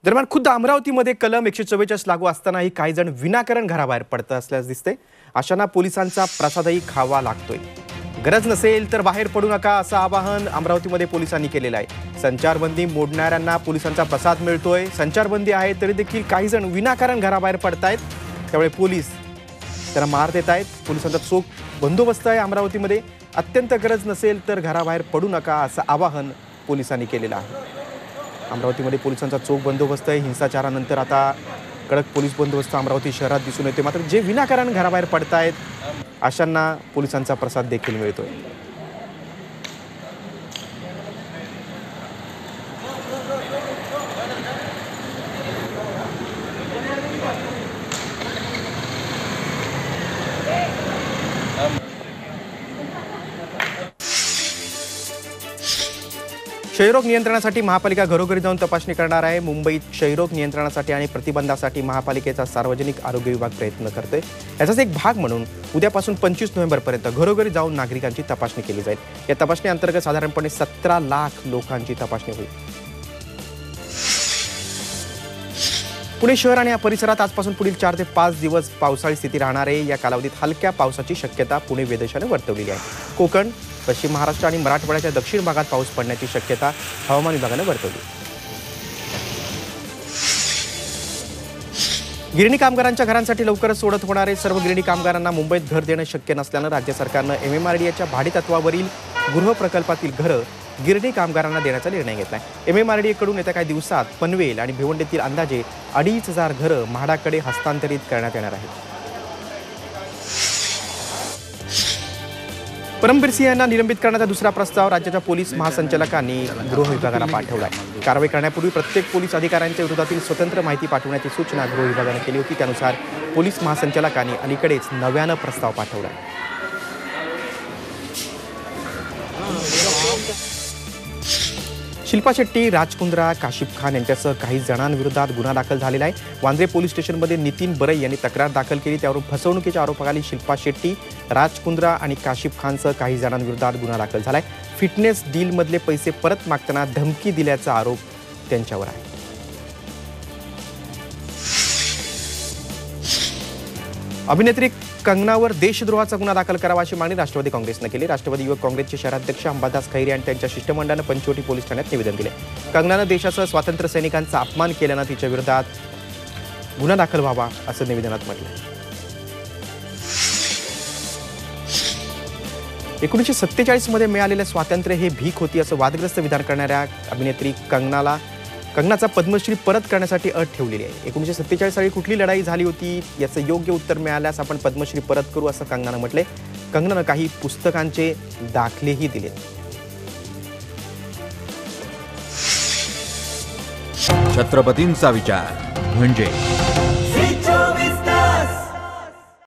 दरम्यान खुद्द अमरावतीमध्ये कलम 144 लागू असतानाही काही जण विनाकारण घराबाहेर पडत असल्यास दिसते। अशांना पोलिसांचा प्रसादही खावा लागतोय। गरज नसेल तर बाहेर पडू नका असं आवाहन अमरावतीमध्ये पोलिसांनी केलेलं आहे। संचारबंदी मोडणाऱ्यांना पोलिसांचा प्रसाद मिळतोय। संचारबंदी आहे तरी देखील काही जण विनाकारण घराबाहेर पडतायत, त्यामुळे पोलीस त्यांना मार देत आहेत। पोलिसांचा चोख बंदोबस्त आहे अमरावतीमध्ये। अत्यंत गरज नसेल तर घराबाहेर पडू नका असं आवाहन पोलिसांनी केलेलं आहे। अमरावतीमध्ये पोलिसांचा चोख बंदोबस्त आहे। हिंसाचारानंतर आता कडक पोलीस बंदोबस्त अमरावती शहरात दिसून येते। मात्र जे विनाकारण घराबाहेर पडतायत अशांना पोलिसांचा प्रसाद देखील मिळतोय। क्षयरोग नियंत्रणासाठी महापालिका घरोघरी जाऊन तपासणी करणार आहे। मुंबईत क्षयरोग नियंत्रणासाठी आणि प्रतिबंधासाठी महापालिकेचा सार्वजनिक आरोग्य विभाग प्रयत्न करतोय। याचाच एक भाग म्हणून उद्यापासून 25 नोव्हेंबरपर्यंत घरोघरी जाऊन नागरिकांची तपासणी केली जाईल। या तपासणी अंतर्गत साधारणपणे 17 लाख लोकांची तपासणी होईल। पुणे शहर आणि या परिसरात आजपासून पुढील 4 ते 5 दिवस पावसाळी स्थिती राहणार आहे। या कालावधीत हलक्या पावसाची शक्यता पुणे वेधशाळेने वर्तवलेली आहे। कोकण, पश्चिम महाराष्ट्र आणि मराठवाड्याच्या दक्षिण भागात पाऊस पडण्याची शक्यता हवामान विभागाने वर्तवली। गिरणी कामगारांच्या घरांसाठी लवकरच सोडत होणारे सर्व गिरणी कामगारांना मुंबईत घर देणं शक्य नसल्यानं राज्य सरकारनं MMRDAच्या भाडेतत्वावरील गृह प्रकल्पातील घरं गिरणी कामगारांना देण्याचा निर्णय घेतलाय। MMRDA कडून येत्या काही दिवसात पनवेल आणि भिवंडीतील अंदाजे 2500 घरं म्हाडाकडे हस्तांतरित करण्यात येणार आहेत। परमबीर सिंह यांना निलंबित करण्याचा दुसरा प्रस्ताव राज्याच्या पोलीस महासंचालकांनी गृह विभागाला पाठवलाय। कारवाई करण्यापूर्वी प्रत्येक पोलीस अधिकाऱ्यांच्या विरोधातील स्वतंत्र माहिती पाठवण्याची सूचना गृह विभागाने केली होती। त्यानुसार पोलीस महासंचालकांनी अलीकडेच नव्यानं प्रस्ताव पाठवलाय। शिल्पा शेट्टी, राजकुंद्रा, काशिफ खान यांच्यासह काही जणांविरोधात गुन्हा दाखल झालेला आहे। वांद्रे पोलीस स्टेशनमध्ये नितीन बरई यांनी तक्रार दाखल केली। त्यावरून फसवणुकीच्या आरोपाखाली शिल्पा शेट्टी, राजकुंद्रा आणि काशिफ खानसह काही जणांविरोधात गुन्हा दाखल झालाय। फिटनेस डीलमधले पैसे परत मागताना धमकी दिल्याचा आरोप त्यांच्यावर आहे। अभिनेत्री कंगनावर देशद्रोहाचा गुन्हा दाखल करावा अशी मागणी राष्ट्रवादी काँग्रेसने केली। राष्ट्रवादी युवक काँग्रेसचे शहराध्यक्ष अंबादास खैरे आणि त्यांच्या शिष्टमंडळाने पंचवटी पोलीस ठाण्यात निवेदन दिले। कंगनानं देशासह स्वातंत्र्य सैनिकांचा अपमान केल्यानं तिच्या विरोधात गुन्हा दाखल व्हावा असं निवेदनात म्हटलं। 1947 मध्ये मिळालेलं स्वातंत्र्य हे भीक होती असं वादग्रस्त विधान करणाऱ्या अभिनेत्री कंगनाचा पद्मश्री परत करण्यासाठी अट ठेवलेली आहे। 1947 साली कुठली लढाई झाली होती याचं योग्य उत्तर मिळाल्यास आपण पद्मश्री परत करू असं कंगनानं म्हटले। कंगनानं काही पुस्तकांचे दाखलेही दिले। छत्रपतींचा विचार म्हणजे